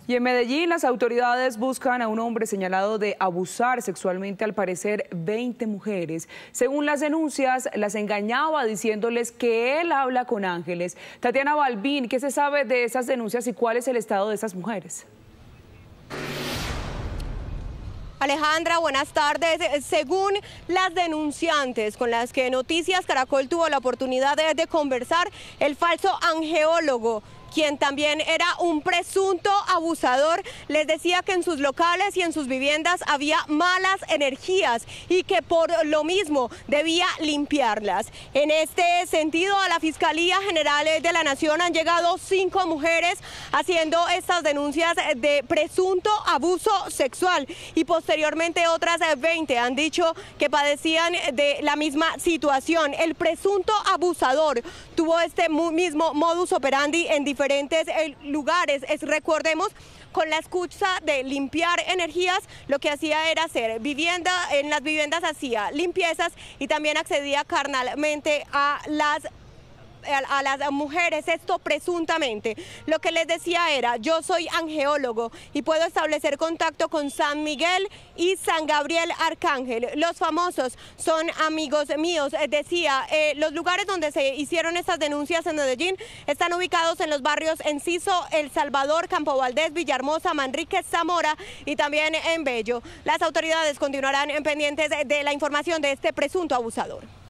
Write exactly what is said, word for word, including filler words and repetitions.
Y en Medellín, las autoridades buscan a un hombre señalado de abusar sexualmente, al parecer, veinte mujeres. Según las denuncias, las engañaba diciéndoles que él habla con ángeles. Tatiana Balbín, ¿qué se sabe de esas denuncias y cuál es el estado de esas mujeres? Alejandra, buenas tardes. Según las denunciantes con las que Noticias Caracol tuvo la oportunidad de, de conversar, el falso angeólogo, quien también era un presunto abusador, les decía que en sus locales y en sus viviendas había malas energías y que por lo mismo debía limpiarlas. En este sentido, a la Fiscalía General de la Nación han llegado cinco mujeres haciendo estas denuncias de presunto abuso sexual y posteriormente otras veinte han dicho que padecían de la misma situación. El presunto abusador tuvo este mismo modus operandi en diferentes lugares. Es, recordemos, con la excusa de limpiar energías, lo que hacía era hacer vivienda, en las viviendas hacía limpiezas y también accedía carnalmente a las a las mujeres, esto presuntamente. Lo que les decía era: yo soy angeólogo y puedo establecer contacto con San Miguel y San Gabriel Arcángel. Los famosos son amigos míos. Decía, eh, los lugares donde se hicieron estas denuncias en Medellín están ubicados en los barrios Enciso, El Salvador, Campo Valdés, Villahermosa, Manrique, Zamora y también en Bello. Las autoridades continuarán pendientes de la información de este presunto abusador.